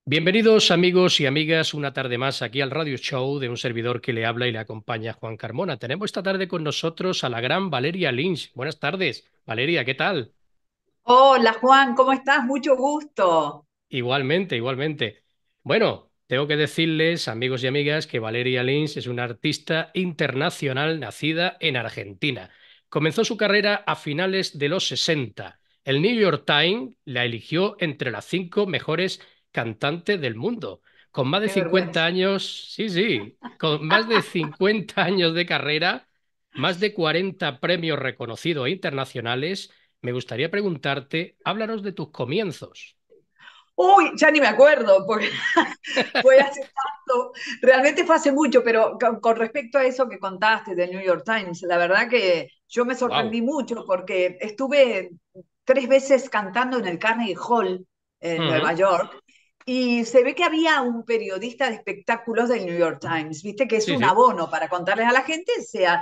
Bienvenidos amigos y amigas una tarde más aquí al Radio Show de un servidor que le habla y le acompaña Juan Carmona. Tenemos esta tarde con nosotros a la gran Valeria Lynch. Buenas tardes, Valeria, ¿qué tal? Hola Juan, ¿cómo estás? Mucho gusto. Igualmente, igualmente. Bueno, tengo que decirles, amigos y amigas, que Valeria Lynch es una artista internacional nacida en Argentina. Comenzó su carrera a finales de los 60. El New York Times la eligió entre las 5 mejores cantantes del mundo. Con más de Qué 50 vergüenza. años, sí, sí, con más de 50 años de carrera, más de 40 premios reconocidos e internacionales, me gustaría preguntarte, háblanos de tus comienzos. Uy, ya ni me acuerdo, porque fue hace tanto, realmente fue hace mucho, pero con respecto a eso que contaste del New York Times, la verdad que yo me Wow. sorprendí mucho porque estuve 3 veces cantando en el Carnegie Hall en Nueva York. Y se ve que había un periodista de espectáculos del New York Times, viste que es Sí, un sí. abono para contarles a la gente, o sea,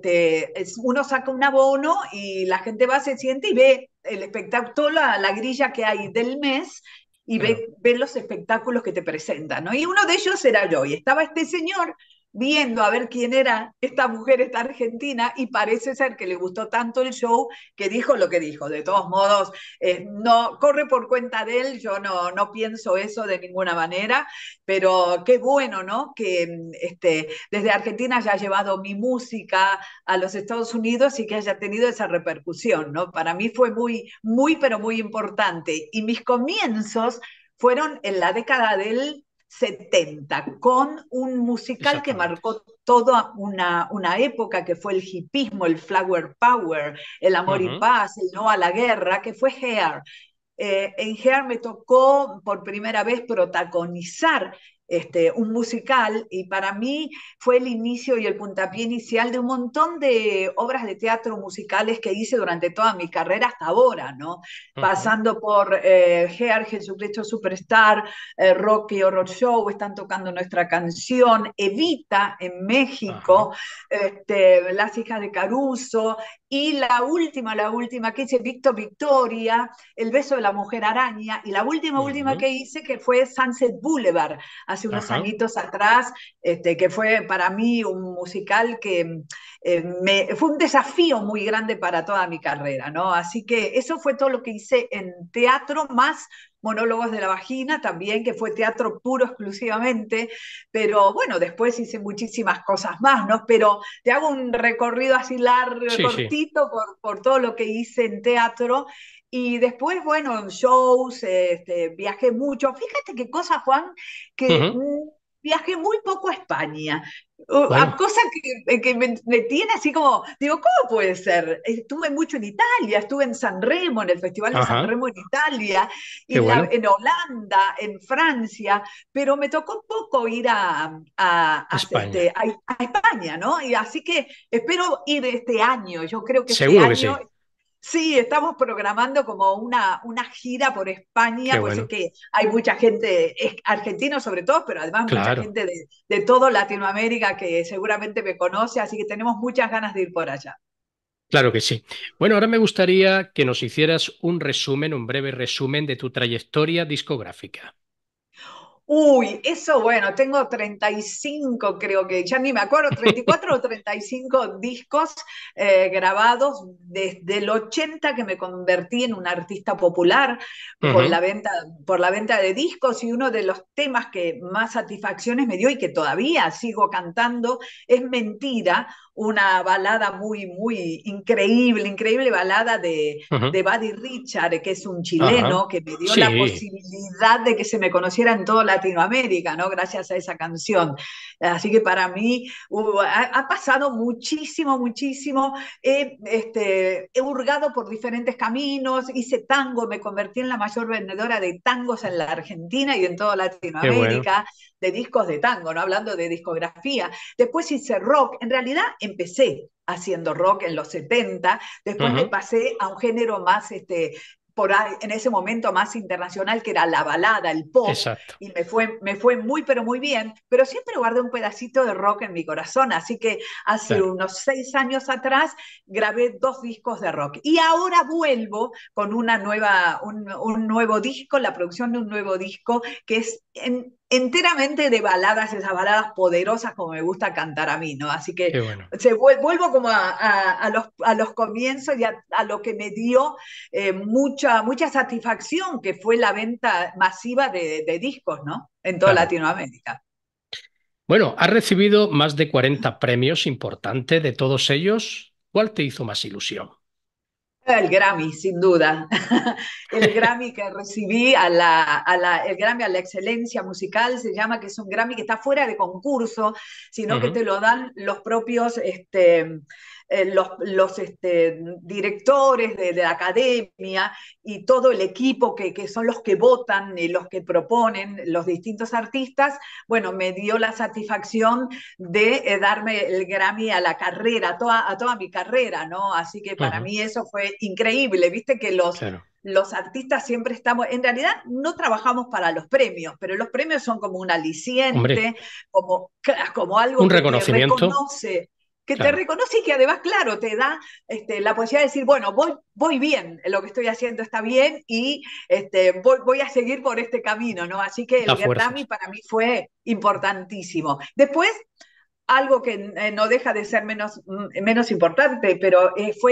uno saca un abono y la gente va, se siente y ve el espectáculo, toda la grilla que hay del mes y Claro. ve los espectáculos que te presentan, ¿no? Y uno de ellos era yo, y estaba este señor viendo a ver quién era esta mujer, esta argentina, y parece ser que le gustó tanto el show que dijo lo que dijo. De todos modos, no corre por cuenta de él, yo no pienso eso de ninguna manera, pero qué bueno, ¿no? Que desde Argentina haya llevado mi música a los Estados Unidos y que haya tenido esa repercusión, ¿no? Para mí fue pero muy importante. Y mis comienzos fueron en la década del 70 con un musical que Exactamente. marcó toda una época que fue el hipismo, el flower power, el amor y Ujú. paz, el no a la guerra, que fue Hair. En Hair me tocó por primera vez protagonizar un musical y para mí fue el inicio y el puntapié inicial de un montón de obras de teatro musicales que hice durante toda mi carrera hasta ahora, ¿no? Ujú. Pasando por Hair, Jesucristo Superstar, Rocky Horror Show, están tocando nuestra canción, Evita en Ajá. México, Las hijas de Caruso y la última que hice, Victor Victoria, el beso de la mujer araña, y la última Ujú. que hice que fue Sunset Boulevard, hace unos Ajá. añitos atrás, que fue para mí un musical que fue un desafío muy grande para toda mi carrera, ¿no? Así que eso fue todo lo que hice en teatro, más Monólogos de la Vagina también, que fue teatro puro exclusivamente, pero bueno, después hice muchísimas cosas más, ¿no? Pero te hago un recorrido así largo, Sí, sí. cortito por todo lo que hice en teatro. Y después, bueno, en shows, viajé mucho. Fíjate qué cosa, Juan, que Ujú. viajé muy poco a España. A Bueno, cosa que me tiene así como, digo, ¿cómo puede ser? Estuve mucho en Italia, estuve en San Remo, en el Festival de San ajá. Remo en Italia, Qué y bueno. en Holanda, en Francia, pero me tocó poco ir España. a España, ¿no? Y así que espero ir este año. Yo creo que este Seguro que año, sí. sí, estamos programando como una gira por España, Qué pues es bueno. que hay mucha gente, argentinos sobre todo, pero además mucha Claro. gente de todo Latinoamérica que seguramente me conoce, así que tenemos muchas ganas de ir por allá. Claro que sí. Bueno, ahora me gustaría que nos hicieras un resumen, un breve resumen de tu trayectoria discográfica. Uy, eso bueno, tengo 35, creo que ya ni me acuerdo, 34 o 35 discos grabados desde el 80 que me convertí en una artista popular Ujú. por la venta de discos, y uno de los temas que más satisfacciones me dio y que todavía sigo cantando es Mentira, una balada muy increíble, increíble balada Ujú. de Buddy Richard, que es un Ajá. chileno que me dio la Sí. posibilidad de que se me conociera en toda Latinoamérica, ¿no? Gracias a esa canción. Así que para mí ha pasado muchísimo, muchísimo. He hurgado por diferentes caminos, hice tango, me convertí en la mayor vendedora de tangos en la Argentina y en toda Qué bueno. Latinoamérica, de discos de tango, ¿no? Hablando de discografía. Después hice rock. En realidad empecé haciendo rock en los 70, después me Ujú. pasé a un género más por ahí, en ese momento más internacional, que era la balada, el pop, exacto. y me fue muy, pero muy bien, pero siempre guardé un pedacito de rock en mi corazón, así que hace Claro, unos 6 años atrás grabé 2 discos de rock. Y ahora vuelvo con un nuevo disco, la producción de un nuevo disco que es enteramente de baladas, esas baladas poderosas como me gusta cantar a mí, ¿no? Así que qué bueno. vuelvo como a los comienzos y a lo que me dio mucha satisfacción, que fue la venta masiva de discos, ¿no? En toda Claro. Latinoamérica. Bueno, has recibido más de 40 premios importantes. De todos ellos, ¿cuál te hizo más ilusión? El Grammy, sin duda. El Grammy que recibí el Grammy a la excelencia musical se llama, que es un Grammy que está fuera de concurso, sino que Ujú. te lo dan los propios directores de la academia y todo el equipo que son los que votan y los que proponen los distintos artistas. Bueno, me dio la satisfacción de darme el Grammy a la carrera, a toda mi carrera, ¿no? Así que para Ujú. mí eso fue increíble, viste que Claro. los artistas siempre estamos, en realidad no trabajamos para los premios, pero los premios son como un Hombre, aliciente, como algo un reconocimiento. que te Claro, reconoce y que además, claro, te da la posibilidad de decir, bueno, voy bien, lo que estoy haciendo está bien y voy a seguir por este camino, ¿no? Así que da el Grammy fuerzas. para mí fue importantísimo. Después, algo que no deja de ser menos importante, pero fue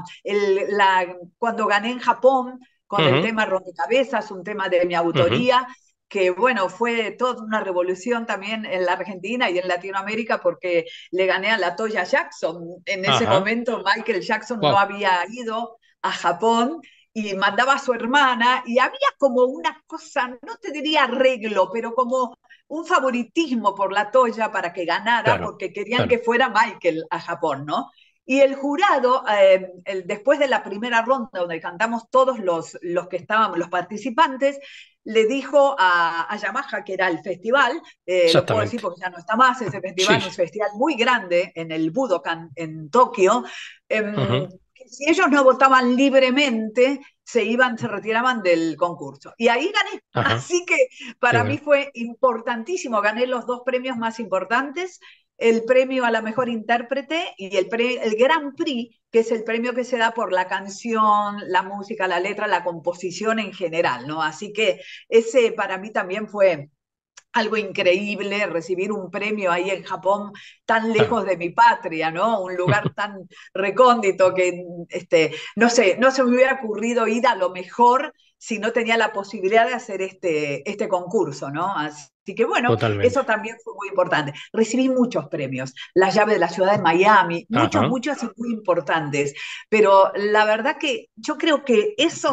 cuando gané en Japón con el Ujú, tema Rompecabezas, un tema de mi ujú. autoría, que bueno, fue toda una revolución también en la Argentina y en Latinoamérica porque le gané a la Toya Jackson. En ese Ajá. momento Michael Jackson no Wow. había ido a Japón y mandaba a su hermana y había como una cosa, no te diría arreglo, pero como un favoritismo por la Toya para que ganara, Claro, porque querían que claro. fuera Michael a Japón, ¿no? Y el jurado, después de la primera ronda, donde cantamos todos los que estábamos, los participantes, le dijo a Yamaha, que era el festival, lo puedo decir Exactamente. porque ya no está más, ese Sí. festival, un festival muy grande en el Budokan, en Tokio, Ujú. que si ellos no votaban libremente, se retiraban del concurso. Y ahí gané. Ajá. Así que Qué para mí bueno. fue importantísimo, gané los 2 premios más importantes, el premio a la mejor intérprete y el Grand Prix, que es el premio que se da por la canción, la música, la letra, la composición en general, ¿no? Así que ese para mí también fue algo increíble, recibir un premio ahí en Japón, tan Claro. lejos de mi patria, ¿no? Un lugar tan recóndito que, no sé, no se me hubiera ocurrido ir a lo mejor si no tenía la posibilidad de hacer este concurso, ¿no? Así que bueno, Totalmente. eso también fue muy importante. Recibí muchos premios, la llave de la ciudad de Miami, Ajá. muchos y muy importantes, pero la verdad que yo creo que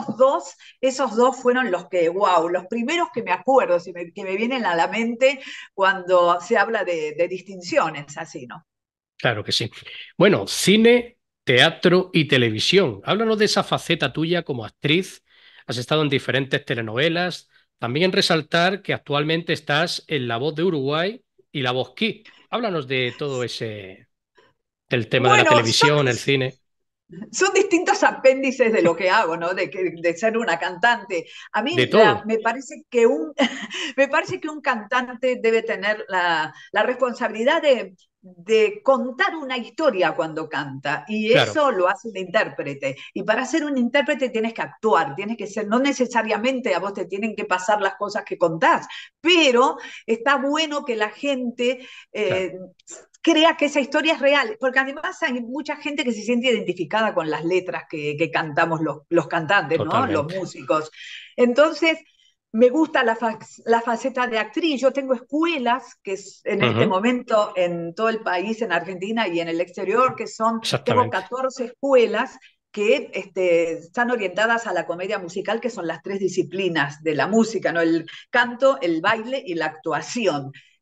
esos dos fueron los que, wow, los primeros que me acuerdo, que me vienen a la mente cuando se habla de distinciones, así, ¿no? Claro que sí. Bueno, cine, teatro y televisión. Háblanos de esa faceta tuya como actriz. Has estado en diferentes telenovelas. También resaltar que actualmente estás en La Voz de Uruguay y La Voz Kids. Háblanos de todo ese, del tema de la Bueno, televisión, el cine, son distintos apéndices de lo que hago, ¿no? De ser una cantante. A de mí todo. me parece que un cantante debe tener la responsabilidad de contar una historia cuando canta, y Claro, eso lo hace un intérprete. Y para ser un intérprete tienes que actuar, tienes que ser, no necesariamente a vos te tienen que pasar las cosas que contás, pero está bueno que la gente claro, crea que esa historia es real, porque además hay mucha gente que se siente identificada con las letras que cantamos los cantantes, ¿no? Los totalmente. músicos. Entonces, me gusta la faceta de actriz. Yo tengo escuelas que en este Ujú, momento en todo el país, en Argentina y en el exterior, tengo exactamente. 14 escuelas que están orientadas a la comedia musical, que son las 3 disciplinas de la música, ¿no? El canto, el baile y la actuación.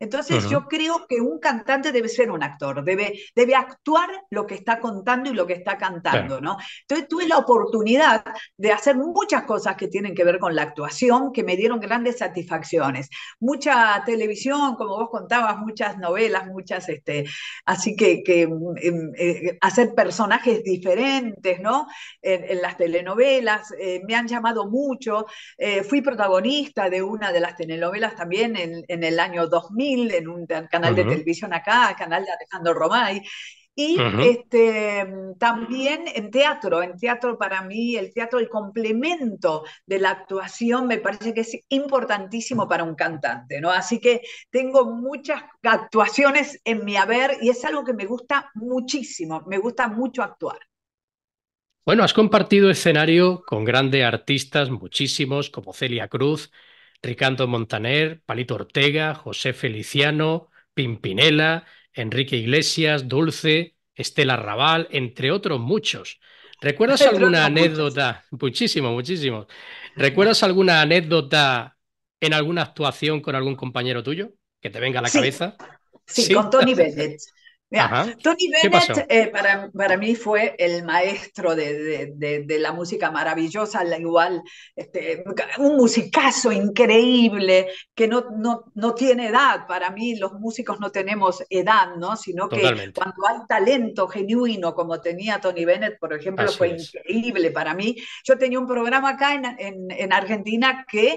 Entonces Ujú, yo creo que un cantante debe ser un actor, debe actuar lo que está contando y lo que está claro. cantando, ¿no? Entonces tuve la oportunidad de hacer muchas cosas que tienen que ver con la actuación, que me dieron grandes satisfacciones. Mucha televisión, como vos contabas, muchas novelas, así que hacer personajes diferentes, ¿no? En las telenovelas, me han llamado mucho. Fui protagonista de una de las telenovelas también en el año 2000, en un canal de Ujú, televisión acá, canal de Alejandro Romay. Y ujú. también en teatro para mí, el teatro, el complemento de la actuación me parece que es importantísimo para un cantante, ¿no? Así que tengo muchas actuaciones en mi haber y es algo que me gusta muchísimo, me gusta mucho actuar. Bueno, has compartido escenario con grandes artistas, muchísimos, como Celia Cruz, Ricardo Montaner, Palito Ortega, José Feliciano, Pimpinela, Enrique Iglesias, Dulce, Estela Raval, entre otros muchos. ¿Recuerdas Entre alguna otros muchos. anécdota? Muchísimo, muchísimo. ¿Recuerdas alguna anécdota en alguna actuación con algún compañero tuyo que te venga a la Sí, cabeza? sí, con ¿Sí? Tony Bennett. Mira, Ajá. Tony ¿Qué Bennett pasó? para mí fue el maestro de la música maravillosa, igual, un musicazo increíble que no tiene edad. Para mí los músicos no tenemos edad, ¿no? Sino que Totalmente. cuando hay talento genuino como tenía Tony Bennett, por ejemplo, Así fue es. increíble para mí. Yo tenía un programa acá en Argentina que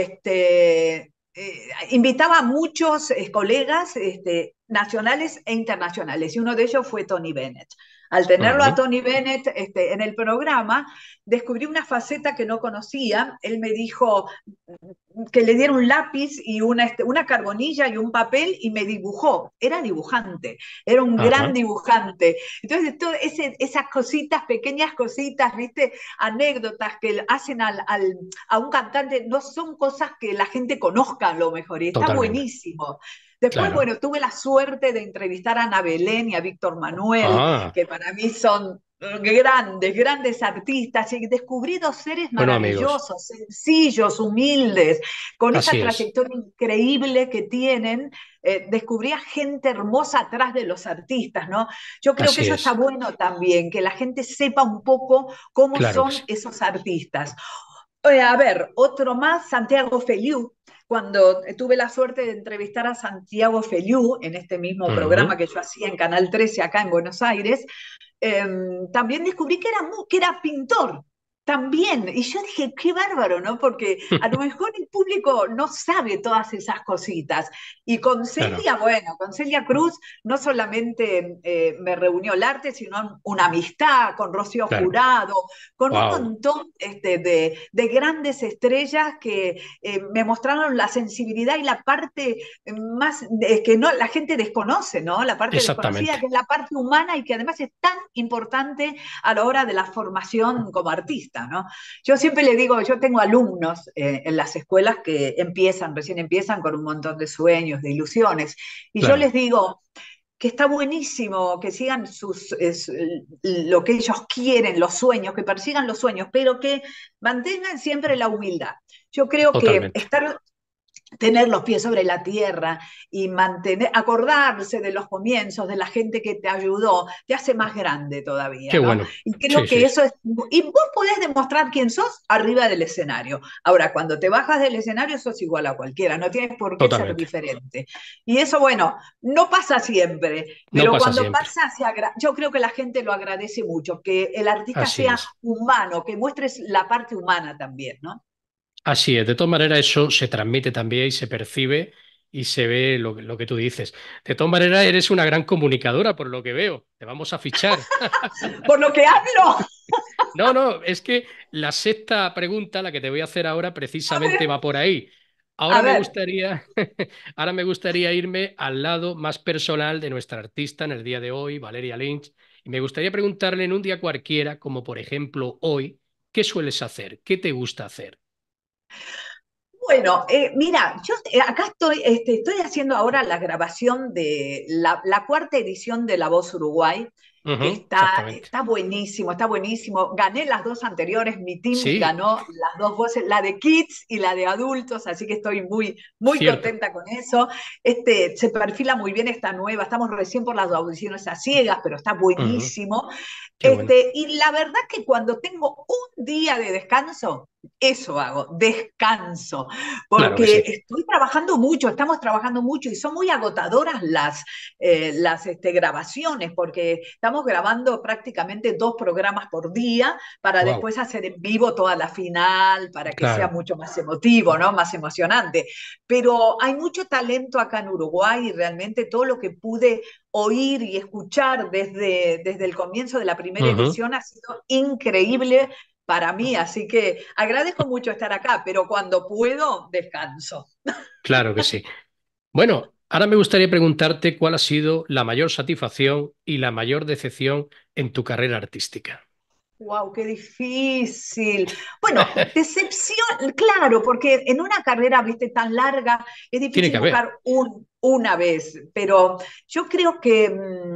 invitaba a muchos colegas nacionales e internacionales, y uno de ellos fue Tony Bennett. Al tenerlo a Ujú. Tony Bennett en el programa, descubrí una faceta que no conocía. Él me dijo que le diera un lápiz y una carbonilla y un papel y me dibujó. Era dibujante, era un gran Ajá. dibujante. Entonces, esas cositas, pequeñas cositas, ¿viste? Anécdotas que hacen a un cantante, no son cosas que la gente conozca a lo mejor, y está Totalmente. buenísimo. Después, Claro. bueno, tuve la suerte de entrevistar a Ana Belén y a Víctor Manuel, Ah, que para mí son grandes, grandes artistas, y descubrí dos seres bueno, amigos. maravillosos, sencillos, humildes, con esa Así es. trayectoria increíble que tienen. Descubrí a gente hermosa atrás de los artistas, ¿no? Yo creo que Así eso está es. bueno también, que la gente sepa un poco cómo Claro que son sí. esos artistas. A ver, otro más, Santiago Feliú. Cuando tuve la suerte de entrevistar a Santiago Feliú en este mismo programa Ujú. que yo hacía en Canal 13 acá en Buenos Aires, también descubrí que era pintor. También, y yo dije, qué bárbaro, ¿no? Porque a lo mejor el público no sabe todas esas cositas. Y con Claro, Celia, bueno, con Celia Cruz no solamente me reunió el arte, sino una amistad con Rocío claro. Jurado, con un Wow. montón de grandes estrellas que me mostraron la sensibilidad y la parte más que no, la gente desconoce, ¿no? La parte desconocida, Exactamente. que es la parte humana y que además es tan importante a la hora de la formación como artista, ¿no? Yo siempre le digo, yo tengo alumnos en las escuelas que recién empiezan con un montón de sueños, de ilusiones, y yo Claro. les digo, que está buenísimo, que sigan lo que ellos quieren, los sueños, que persigan los sueños, pero que mantengan siempre la humildad. Yo creo que Totalmente. tener los pies sobre la tierra y acordarse de los comienzos, de la gente que te ayudó, te hace más grande todavía, Qué ¿no? bueno. Y creo Sí, que sí. eso es, y vos podés demostrar quién sos arriba del escenario. Ahora, cuando te bajas del escenario, sos igual a cualquiera, no tienes por qué ser Totalmente. diferente. Y eso, bueno, no pasa siempre, No pero pasa cuando siempre. pasa, yo creo que la gente lo agradece mucho, que el artista Así sea es. humano, que muestres la parte humana también, ¿no? Así es. De todas maneras, eso se transmite también y se percibe y se ve lo que tú dices. De todas maneras, eres una gran comunicadora, por lo que veo. Te vamos a fichar. Por lo que hablo, No, no, es que la sexta pregunta, la que te voy a hacer ahora, a precisamente ver, va por ahí. a Ahora me ver. gustaría, ahora me gustaría irme al lado más personal de nuestra artista en el día de hoy, Valeria Lynch, y me gustaría preguntarle en un día cualquiera, como por ejemplo hoy, ¿qué sueles hacer? ¿Qué te gusta hacer? Bueno, mira, yo acá estoy haciendo ahora la grabación de la cuarta edición de La Voz Uruguay, que Ujú, exactamente. está buenísimo, está buenísimo. Gané las dos anteriores, mi team Sí, ganó las dos voces, la de kids y la de adultos, así que estoy muy cierto. contenta con eso. Se perfila muy bien esta nueva, estamos recién por las audiciones a ciegas, pero está Ujú, buenísimo. qué bueno. Y la verdad que cuando tengo un día de descanso, eso hago, descanso, Claro que porque sí. estoy trabajando mucho, estamos trabajando mucho y son muy agotadoras las grabaciones, porque estamos grabando prácticamente 2 programas por día para Wow, después hacer en vivo toda la final, para que sea claro. mucho más emotivo, ¿no? Más emocionante. Pero hay mucho talento acá en Uruguay y realmente todo lo que pude oír y escuchar desde el comienzo de la primera Ujú, edición ha sido increíble para mí, así que agradezco mucho estar acá, pero cuando puedo, descanso. claro que sí. Bueno, ahora me gustaría preguntarte cuál ha sido la mayor satisfacción y la mayor decepción en tu carrera artística. Wow, qué difícil. Bueno, decepción, claro, porque en una carrera, viste, tan larga, es Tiene que difícil haber. buscar una vez, pero yo creo que,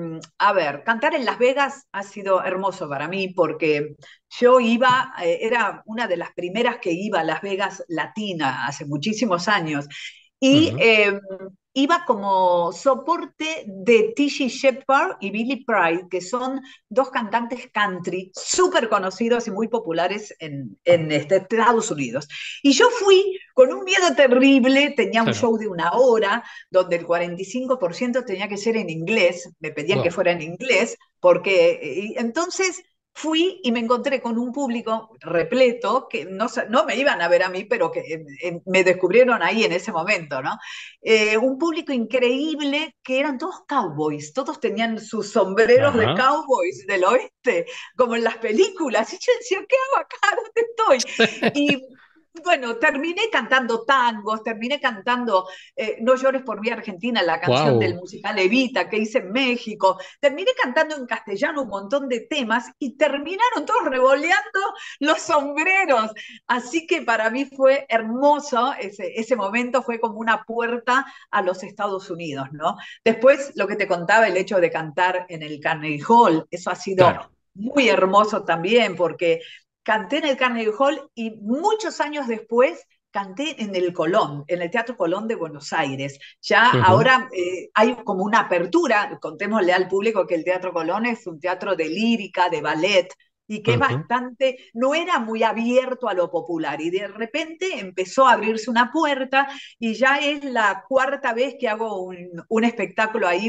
a ver, cantar en Las Vegas ha sido hermoso para mí porque yo iba, era una de las primeras que iba a Las Vegas Latina hace muchísimos años y Ujú, iba como soporte de T.G. Shepard y Billy Pride, que son dos cantantes country súper conocidos y muy populares en Estados Unidos. Y yo fui con un miedo terrible, tenía un claro. show de 1 hora, donde el 45% tenía que ser en inglés, me pedían que Wow. fuera en inglés, porque entonces fui y me encontré con un público repleto que no me iban a ver a mí, pero que me descubrieron ahí en ese momento, ¿no? Un público increíble que eran todos cowboys, todos tenían sus sombreros de Ajá. cowboys del oeste, como en las películas. Y yo decía, ¿qué hago acá? ¿Dónde estoy? Y bueno, terminé cantando tangos, terminé cantando No llores por mí Argentina, la canción del Wow. musical Evita que hice en México, terminé cantando en castellano un montón de temas y terminaron todos revoleando los sombreros. Así que para mí fue hermoso, ese momento fue como una puerta a los Estados Unidos, ¿no? Después, lo que te contaba, el hecho de cantar en el Carnegie Hall, eso ha sido Claro. muy hermoso también, porque canté en el Carnegie Hall y muchos años después canté en el Colón, en el Teatro Colón de Buenos Aires. Ya Ujú, ahora hay como una apertura, contémosle al público que el Teatro Colón es un teatro de lírica, de ballet, y que es ujú. bastante, no era muy abierto a lo popular, y de repente empezó a abrirse una puerta, y ya es la cuarta vez que hago un espectáculo ahí,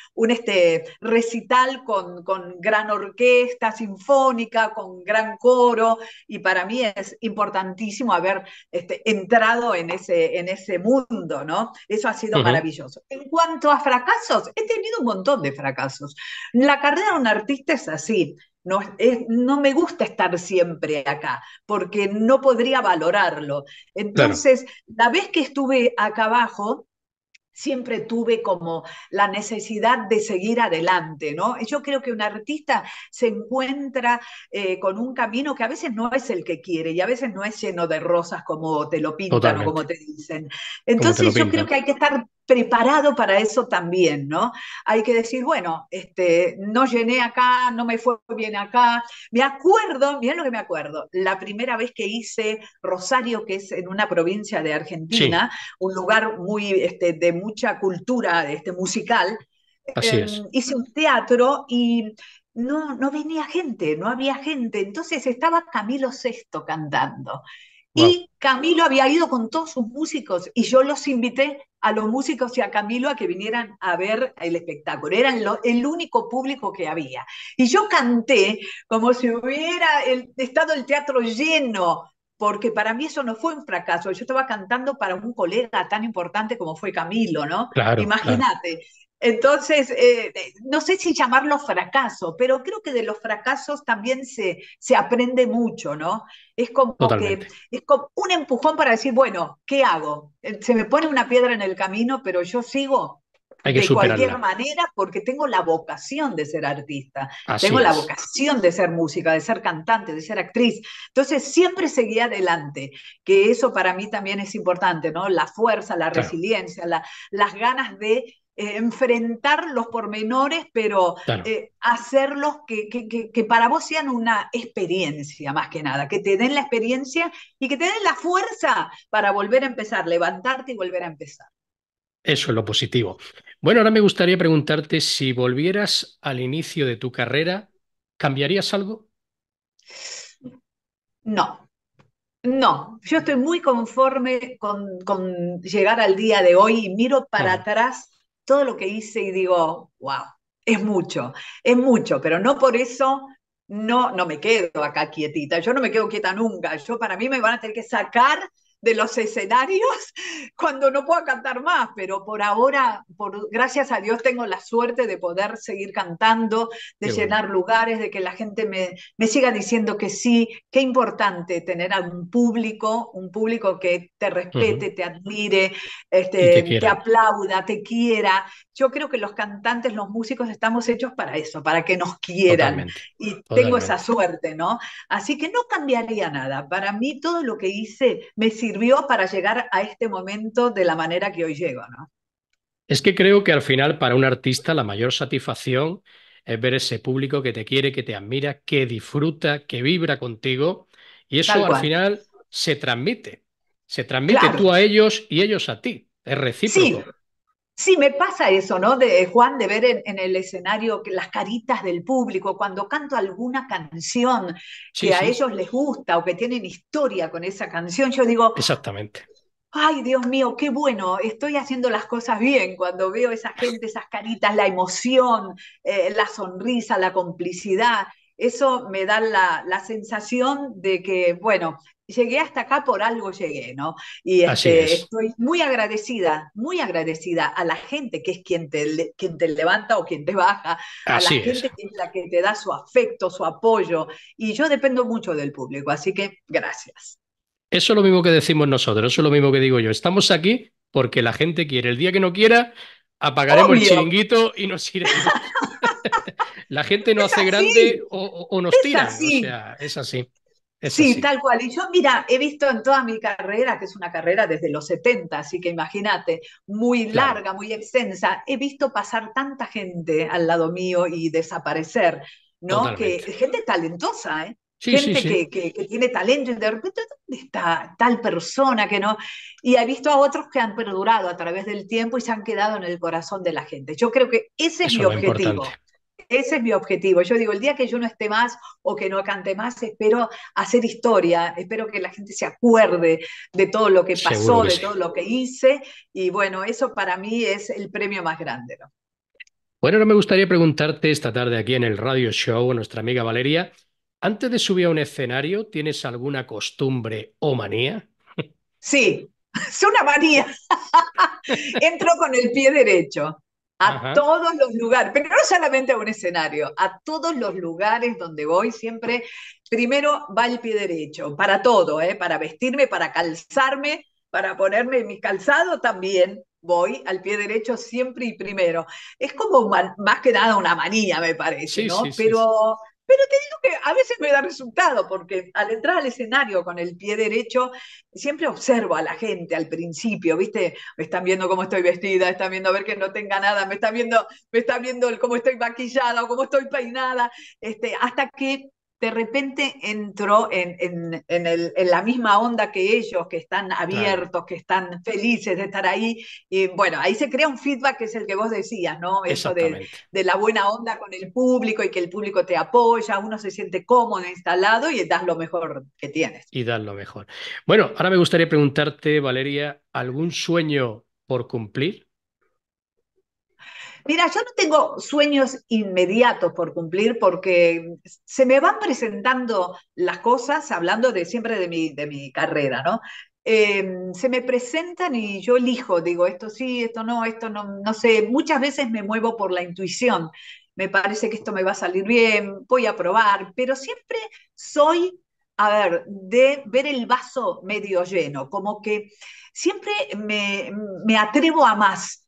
recital con gran orquesta sinfónica, con gran coro, y para mí es importantísimo haber entrado en ese mundo, ¿no? Eso ha sido Ujú, maravilloso. En cuanto a fracasos, he tenido un montón de fracasos. La carrera de un artista es así. No me gusta estar siempre acá, porque no podría valorarlo. claro, Entonces, la vez que estuve acá abajo, siempre tuve como la necesidad de seguir adelante, ¿no? Yo creo que un artista se encuentra con un camino que a veces no es el que quiere y a veces no es lleno de rosas como te lo pintan o como totalmente. te dicen. Como te lo Entonces yo creo pintan. que hay que estar preparado para eso también, ¿no? Hay que decir, bueno, no llené acá, no me fue bien acá. Me acuerdo, mirá lo que me acuerdo, la primera vez que hice Rosario, que es en una provincia de Sí, Argentina, un lugar de mucha cultura musical, así es. hice un teatro y no venía gente, no había gente. Entonces estaba Camilo Sesto cantando. Wow. Y Camilo había ido con todos sus músicos y yo los invité a los músicos y a Camilo a que vinieran a ver el espectáculo. Era el único público que había. Y yo canté como si hubiera estado el teatro lleno, porque para mí eso no fue un fracaso. Yo estaba cantando para un colega tan importante como fue Camilo, ¿no? Claro, claro. Imagínate. Entonces, no sé si llamarlo fracaso, pero creo que de los fracasos también se aprende mucho, ¿no? Es como que Totalmente. es como un empujón para decir, bueno, ¿qué hago? Se me pone una piedra en el camino, pero yo sigo Hay que de cualquier superarla. manera porque tengo la vocación de ser artista, Así tengo la es. vocación de ser música, de ser cantante, de ser actriz. Entonces siempre seguí adelante, que eso para mí también es importante, ¿no? La fuerza, la Claro. resiliencia, las ganas de enfrentar los pormenores, pero Claro, hacerlos que para vos sean una experiencia más que nada, que te den la experiencia y que te den la fuerza para volver a empezar, levantarte y volver a empezar. eso es lo positivo. Bueno, ahora me gustaría preguntarte si volvieras al inicio de tu carrera, ¿cambiarías algo? No, no, yo estoy muy conforme con llegar al día de hoy y miro para Ujú. atrás todo lo que hice y digo, wow, es mucho, pero no por eso no me quedo acá quietita. Yo no me quedo quieta nunca. Yo para mí me van a tener que sacar de los escenarios cuando no pueda cantar más, pero por ahora, gracias a Dios, tengo la suerte de poder seguir cantando, de Qué bueno, llenar lugares, de que la gente me siga diciendo que sí. Qué importante tener a un público que te ujú. respete, te admire, Y te te quiera, aplauda, te quiera. Yo creo que los cantantes, los músicos, estamos hechos para eso, para que nos quieran. totalmente, Y tengo esa totalmente. suerte, ¿no? Así que no cambiaría nada. Para mí todo lo que hice me sirvió para llegar a este momento de la manera que hoy llego, ¿no? Es que creo que al final para un artista la mayor satisfacción es ver ese público que te quiere, que te admira, que disfruta, que vibra contigo y eso Tal al cual. final se transmite. Se transmite Claro. tú a ellos y ellos a ti. Es Sí, recíproco. sí, me pasa eso, ¿no? De Juan, de ver en el escenario las caritas del público, cuando canto alguna canción Sí, que a sí, ellos les gusta o que tienen historia con esa canción, yo digo, exactamente. ay, Dios mío, qué bueno, estoy haciendo las cosas bien cuando veo esa gente, esas caritas, la emoción, la sonrisa, la complicidad. Eso me da la sensación de que, bueno, llegué hasta acá por algo llegué, ¿no? Y Así es. estoy muy agradecida a la gente que es quien te levanta o quien te baja, a la Así es. gente que es la que te da su afecto, su apoyo. Y yo dependo mucho del público, así que gracias. Eso es lo mismo que decimos nosotros, eso es lo mismo que digo yo. Estamos aquí porque la gente quiere. El día que no quiera, apagaremos el Obvio, chiringuito y nos iremos. La gente no es hace grande así. o nos Es tiran. O así, sea, es así. Es sí, así. tal cual. Y yo, mira, he visto en toda mi carrera, que es una carrera desde los 70, así que imagínate, muy Claro, larga, muy extensa, he visto pasar tanta gente al lado mío y desaparecer, ¿no? Que totalmente. gente talentosa, ¿eh? Sí, sí, Gente sí. que tiene talento y de repente, ¿dónde está tal persona que no? Y he visto a otros que han perdurado a través del tiempo y se han quedado en el corazón de la gente. Yo creo que ese es Eso mi es lo importante. objetivo. Ese es mi objetivo. Yo digo, el día que yo no esté más o que no cante más, espero hacer historia, espero que la gente se acuerde de todo lo que Seguro pasó, que de sí. todo lo que hice, y bueno, eso para mí es el premio más grande, ¿no? Bueno, ahora me gustaría preguntarte esta tarde aquí en el radio show, a nuestra amiga Valeria, antes de subir a un escenario, ¿tienes alguna costumbre o manía? Sí, es una manía. Entro con el pie derecho a Ajá. todos los lugares, pero no solamente a un escenario, a todos los lugares donde voy, siempre primero va el pie derecho, para todo, ¿eh? Para vestirme, para calzarme, para ponerme mi calzado también. Voy al pie derecho siempre y primero. Es como más que nada una manía, me parece, Sí, sí, ¿no? sí, sí. Pero te digo que a veces me da resultado, porque al entrar al escenario con el pie derecho, siempre observo a la gente al principio, ¿viste? Me están viendo cómo estoy vestida, están viendo a ver que no tenga nada, me están viendo cómo estoy maquillada o cómo estoy peinada, hasta que de repente entro en la misma onda que ellos, que están Claro, abiertos, que están felices de estar ahí. Y bueno, ahí se crea un feedback que es el que vos decías, ¿no? Eso exactamente. de la buena onda con el público y que el público te apoya, uno se siente cómodo, instalado y das lo mejor que tienes. Y dar lo mejor. Bueno, ahora me gustaría preguntarte, Valeria, ¿algún sueño por cumplir? Mira, yo no tengo sueños inmediatos por cumplir porque se me van presentando las cosas, hablando siempre de mi carrera, ¿no? Se me presentan y yo elijo, digo, esto no, no sé. Muchas veces me muevo por la intuición. Me parece que esto me va a salir bien, voy a probar, pero siempre soy, a ver, de ver el vaso medio lleno, como que siempre me atrevo a más.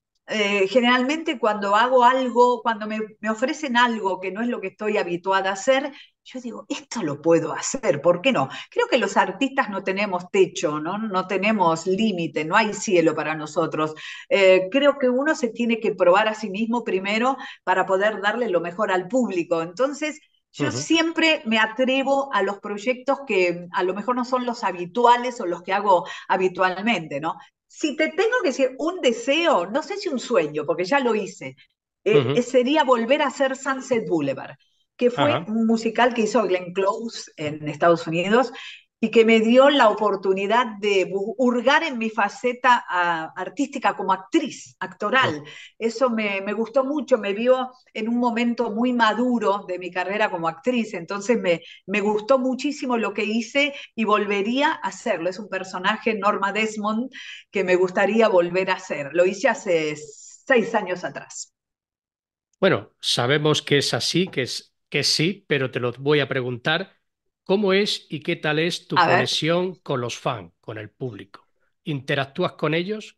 Generalmente cuando hago algo, cuando me ofrecen algo que no es lo que estoy habituada a hacer, yo digo, esto lo puedo hacer, ¿por qué no? Creo que los artistas no tenemos techo, ¿no? No tenemos límite, no hay cielo para nosotros. Creo que uno se tiene que probar a sí mismo primero para poder darle lo mejor al público. Entonces, yo Ujú. siempre me atrevo a los proyectos que a lo mejor no son los habituales o los que hago habitualmente, ¿no? Si te tengo que decir un deseo, no sé si un sueño, porque ya lo hice, Ujú. sería volver a hacer Sunset Boulevard, que fue Ajá. un musical que hizo Glenn Close en Estados Unidos y que me dio la oportunidad de hurgar en mi faceta artística como actriz, Ujú. actoral. Eso me gustó mucho, me vio en un momento muy maduro de mi carrera como actriz, entonces me gustó muchísimo lo que hice y volvería a hacerlo. Es un personaje, Norma Desmond, que me gustaría volver a hacer. Lo hice hace 6 años atrás. Bueno, sabemos que es así, que sí, pero te lo voy a preguntar. ¿Cómo es y qué tal es tu A ver, conexión con los fans, con el público? ¿Interactúas con ellos?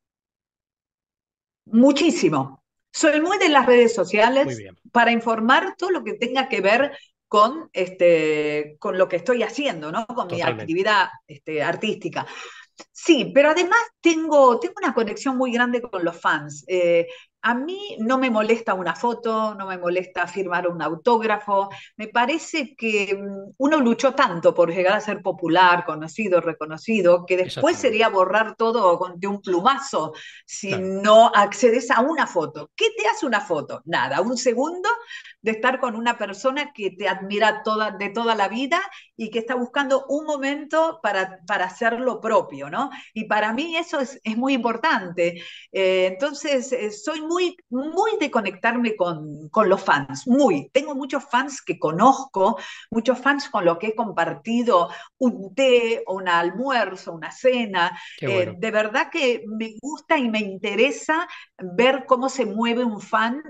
muchísimo. Soy muy de las redes Muy sociales bien, para informar todo lo que tenga que ver con lo que estoy haciendo, ¿no? Con mi totalmente. actividad artística. Sí, pero además tengo una conexión muy grande con los fans. A mí no me molesta una foto, no me molesta firmar un autógrafo. Me parece que uno luchó tanto por llegar a ser popular, conocido, reconocido, que después Exactamente. sería borrar todo de un plumazo si Claro, no accedes a una foto. ¿Qué te hace una foto? Nada, un segundo de estar con una persona que te admira de toda la vida y que está buscando un momento para hacer lo propio, ¿no? Y para mí eso es muy importante. Entonces, soy muy de conectarme con los fans, muy. Tengo muchos fans que conozco, muchos fans con los que he compartido un té, un almuerzo, una cena. qué bueno. De verdad que me gusta y me interesa ver cómo se mueve un fan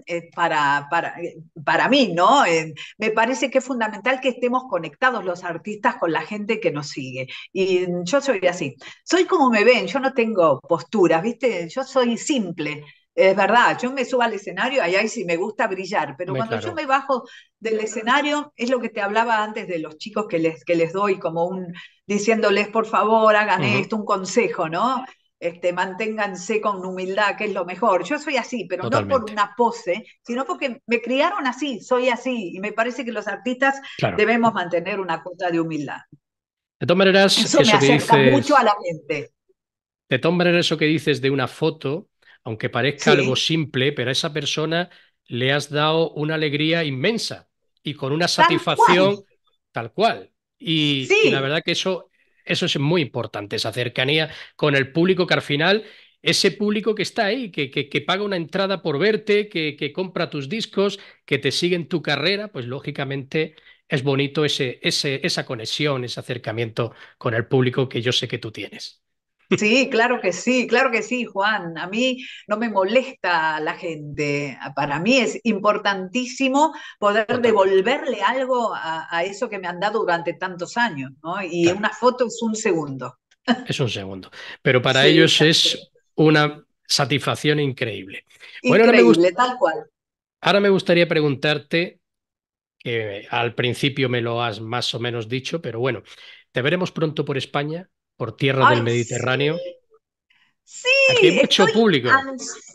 para mí, ¿no? Me parece que es fundamental que estemos conectados los artistas con la gente que nos sigue. Y yo soy así. Soy como me ven, yo no tengo posturas, ¿viste? Yo soy simple. Es verdad, yo me subo al escenario, ahí sí me gusta brillar, pero Muy cuando yo claro. me bajo del escenario, es lo que te hablaba antes de los chicos que les doy como diciéndoles, por favor, hagan Ujú. esto, un consejo, ¿no? Manténganse con humildad, que es lo mejor. Yo soy así, pero no por Totalmente. una pose, sino porque me criaron así, soy así, y me parece que los artistas Claro. debemos mantener una cuota de humildad. De todas maneras, Eso me eso que acerca mucho a dices, la gente. de todas maneras, eso que dices de una foto, aunque parezca algo Sí, simple, pero a esa persona le has dado una alegría inmensa y con una tal cual. satisfacción tal cual. Y la Sí, verdad que eso es muy importante, esa cercanía con el público, que al final, ese público que está ahí, que paga una entrada por verte, que compra tus discos, que te sigue en tu carrera, pues lógicamente es bonito esa conexión, ese acercamiento con el público que yo sé que tú tienes. sí, claro que sí, Juan. A mí no me molesta la gente. Para mí es importantísimo poder Totalmente. devolverle algo a eso que me han dado durante tantos años, ¿no? Y Claro, una foto es un segundo. es un segundo. Pero para Sí, ellos tal cual. es una satisfacción increíble. Bueno, Increíble, tal cual. ahora me gustaría preguntarte, que al principio me lo has más o menos dicho, pero bueno, ¿te veremos pronto por España, por tierra del Ay, sí, Mediterráneo? sí, Aquí hay mucho estoy público.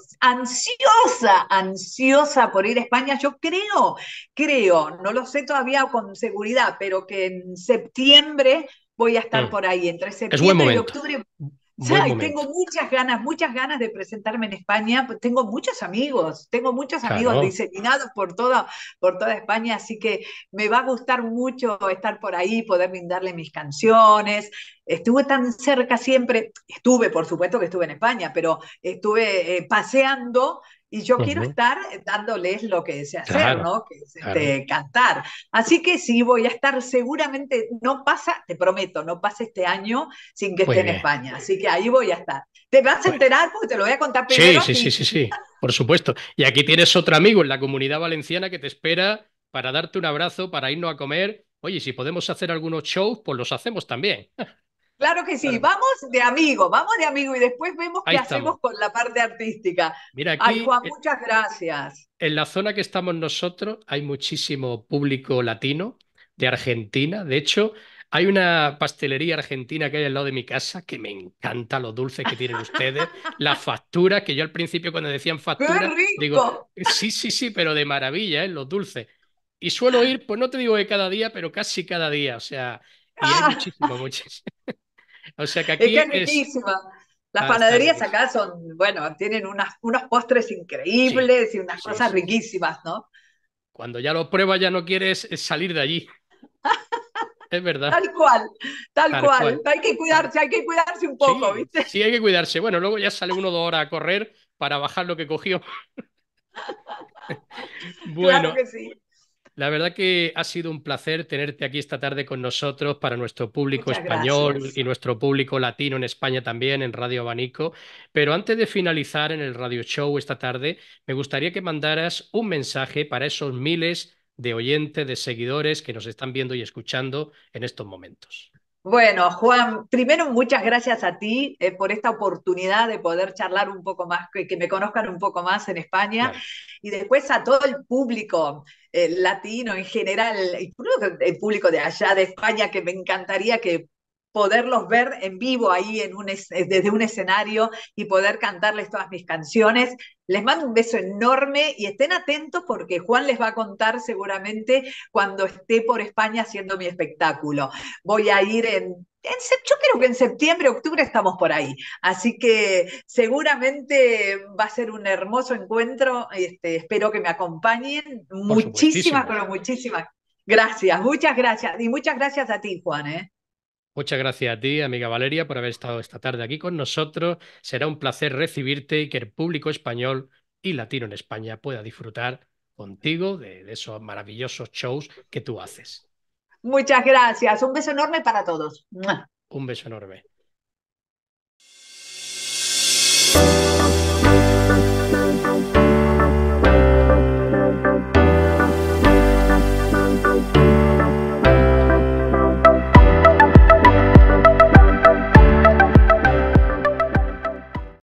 ansiosa por ir a España. Yo creo, no lo sé todavía con seguridad, pero que en septiembre voy a estar Mm. por ahí, entre Es buen septiembre y momento, octubre. buen Ay, tengo momento. muchas ganas de presentarme en España. Pues tengo muchos amigos Claro, diseminados por toda España, así que me va a gustar mucho estar por ahí, poder brindarle mis canciones. Estuve tan cerca siempre, estuve, por supuesto que estuve en España, pero estuve paseando y yo quiero ujú, estar dándoles lo que sé hacer, claro, ¿no? Que es claro. cantar. Así que sí, voy a estar seguramente, no pasa, te prometo, no pasa este año sin que esté Muy en bien. España. Así que ahí voy a estar. Te vas a Bueno, enterar porque te lo voy a contar sí, primero a sí, sí, ti. sí, sí, por supuesto. Y aquí tienes otro amigo en la Comunidad Valenciana que te espera para darte un abrazo, para irnos a comer. Oye, si podemos hacer algunos shows, pues los hacemos también. Claro que sí, Claro. vamos de amigo y después vemos Ahí qué hacemos estamos. con la parte artística. Mira, Ay, aquí Juan, muchas gracias. en la zona que estamos nosotros hay muchísimo público latino, de Argentina. De hecho, hay una pastelería argentina que hay al lado de mi casa que me encanta los dulces que tienen ustedes, las facturas, que yo al principio cuando decían ¡Qué factura, digo, rico! sí, sí, sí, pero de maravilla, ¿eh? Los dulces. Y suelo ir, pues no te digo que cada día, pero casi cada día, o sea, y hay ¡Ah! muchísimo, muchísimo. O sea que Es que aquí es es, riquísima. Las está panaderías riquísimo. acá son, bueno, tienen unos postres Sí, increíbles y unas sí, cosas sí, sí. riquísimas, ¿no? Cuando ya lo pruebas ya no quieres salir de allí, es verdad, Tal cual, tal tal cual. cual. Tal Hay que cuidarse un poco, Sí, ¿viste? sí hay que cuidarse. Bueno, luego ya sale uno 2 horas a correr para bajar lo que cogió. Claro Bueno, que sí. la verdad que ha sido un placer tenerte aquí esta tarde con nosotros para nuestro público Muchas español gracias. y nuestro público latino en España también, en Radio Abanico. Pero antes de finalizar en el radio show esta tarde, me gustaría que mandaras un mensaje para esos miles de oyentes, de seguidores que nos están viendo y escuchando en estos momentos. Bueno, Juan, primero muchas gracias a ti por esta oportunidad de poder charlar un poco más, que me conozcan un poco más en España, Claro, y después a todo el público latino en general, incluso el público de allá de España, que me encantaría que poderlos ver en vivo ahí desde un escenario y poder cantarles todas mis canciones. Les mando un beso enorme y estén atentos porque Juan les va a contar seguramente cuando esté por España haciendo mi espectáculo. Voy a ir yo creo que en septiembre, octubre estamos por ahí. Así que seguramente va a ser un hermoso encuentro. Espero que me acompañen. por Muchísimas, supuestísimo. pero muchísimas gracias. Muchas gracias. Y muchas gracias a ti, Juan. ¿Eh? Muchas gracias a ti, amiga Valeria, por haber estado esta tarde aquí con nosotros. Será un placer recibirte y que el público español y latino en España pueda disfrutar contigo de esos maravillosos shows que tú haces. Muchas gracias. Un beso enorme para todos. Un beso enorme.